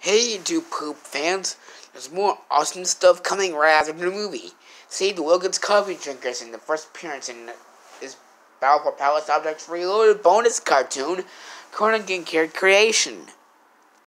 Hey, YouTube poop fans! There's more awesome stuff coming right after the movie. See the Logan's Coffee Drinkers in the first appearance in this Battle for Palace Objects Reloaded bonus cartoon, Conan Ginker creation.